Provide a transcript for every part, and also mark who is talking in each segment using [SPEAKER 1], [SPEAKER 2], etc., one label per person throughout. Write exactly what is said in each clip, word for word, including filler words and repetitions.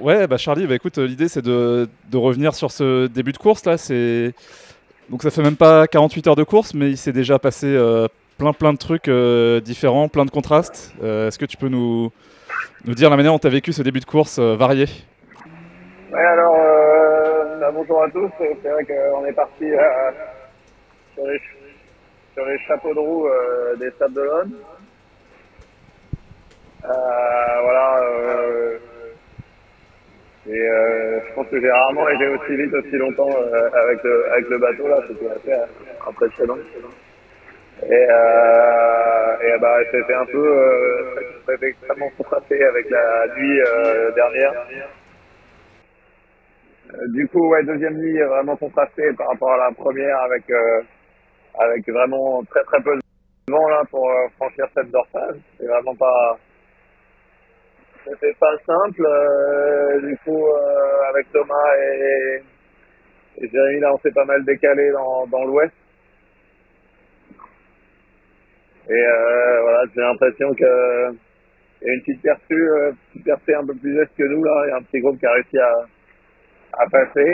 [SPEAKER 1] Ouais, bah Charlie, bah écoute, euh, l'idée c'est de, de revenir sur ce début de course là. C'est donc ça fait même pas quarante-huit heures de course, mais il s'est déjà passé euh, plein plein de trucs euh, différents, plein de contrastes. Euh, Est-ce que tu peux nous, nous dire la manière dont tu as vécu ce début de course euh, varié?
[SPEAKER 2] Ouais, alors, euh, bah, bonjour à tous. C'est vrai qu'on est parti euh, sur, les, sur les chapeaux de roue euh, des Sables d'Olonne. Euh, voilà. Euh, et euh, je pense que j'ai rarement été aussi vite, aussi longtemps euh, avec, le, avec le bateau là. C'était assez euh, impressionnant. Et, euh, et bah, c'était un peu euh, c'était extrêmement contrasté avec la nuit euh, dernière. Euh, du coup, ouais, deuxième nuit vraiment contrastée par rapport à la première avec euh, avec vraiment très très peu de vent là pour euh, franchir cette dorsale. C'est vraiment pas, c'était pas simple. Euh, du coup, euh, avec Thomas et, et Jérémy là, on s'est pas mal décalé dans, dans l'ouest. Et euh, voilà, j'ai l'impression que il y a une petite percée, euh, petite percée un peu plus est que nous là. Il y a un petit groupe qui a réussi à, à passer.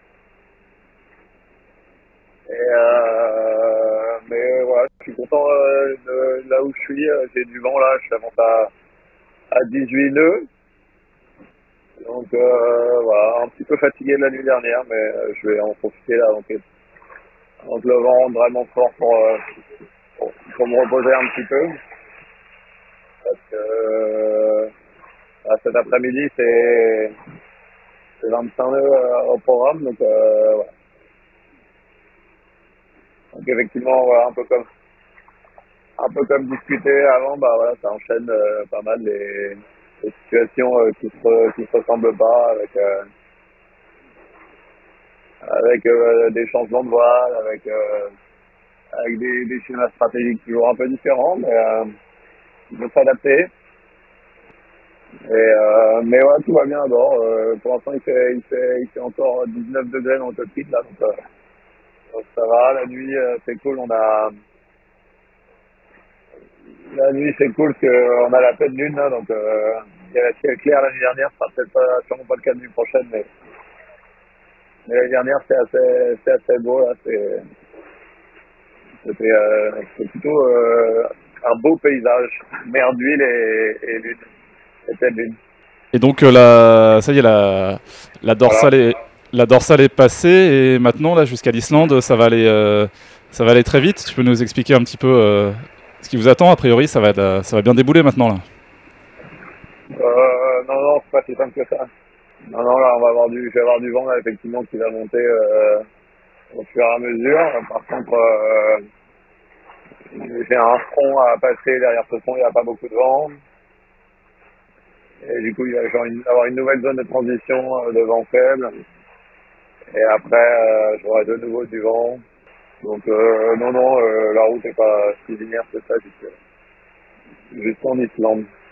[SPEAKER 2] Et euh, mais euh, voilà, je suis content euh, de là où je suis. Euh, J'ai du vent là, je monte à, à dix-huit nœuds. Donc euh, voilà, un petit peu fatigué de la nuit dernière, mais euh, je vais en profiter là avant que, avant que le vent rentre vraiment fort pour, euh, pour, pour me reposer un petit peu. Parce que euh, là, cet après-midi, c'est c'est vingt-cinq nœuds euh, au programme. Donc, euh, voilà. Donc effectivement, voilà, un peu comme un peu comme discuté avant, bah voilà, ça enchaîne euh, pas mal les, les situations euh, qui se qui se ressemblent pas avec euh, avec euh, des changements de voile, avec euh, avec des, des schémas stratégiques toujours un peu différents, mais euh, il faut s'adapter. Et euh, mais ouais, tout va bien à bord. Euh, pour l'instant, il fait il fait il fait encore dix-neuf degrés dans le cockpit là, donc, euh, donc ça va. La nuit, euh, c'est cool. On a la nuit, c'est cool parce qu'on a la pleine lune là, donc euh, il y a la ciel clair l'année dernière. Ça sera peut-être pas sûrement pas le cas de l'année prochaine, mais mais l'année dernière c'est assez c'est assez beau là. C'est c'était euh, c'est plutôt euh, un beau paysage, mer d'huile et, et lune, et pleine lune.
[SPEAKER 1] Et donc euh, la, ça y est, la, la
[SPEAKER 2] Voilà.
[SPEAKER 1] dorsale est la dorsale est passée et maintenant là jusqu'à l'Islande, ça va aller euh, ça va aller très vite. Tu peux nous expliquer un petit peu euh, ce qui vous attend? A priori, ça va être, euh, ça va bien débouler maintenant là.
[SPEAKER 2] Euh, non, non, c'est pas si simple que ça. Non, non, là, on va avoir du, je vais avoir du vent, là, effectivement, qui va monter euh, au fur et à mesure. Par contre, euh, j'ai un front à passer. Derrière ce front, il n'y a pas beaucoup de vent. Et du coup, il va y avoir une, avoir une nouvelle zone de transition euh, de vent faible. Et après, euh, j'aurai de nouveau du vent. Donc, euh, non, non, euh, la route n'est pas si linéaire que ça, jusqu'en jusqu'en Islande.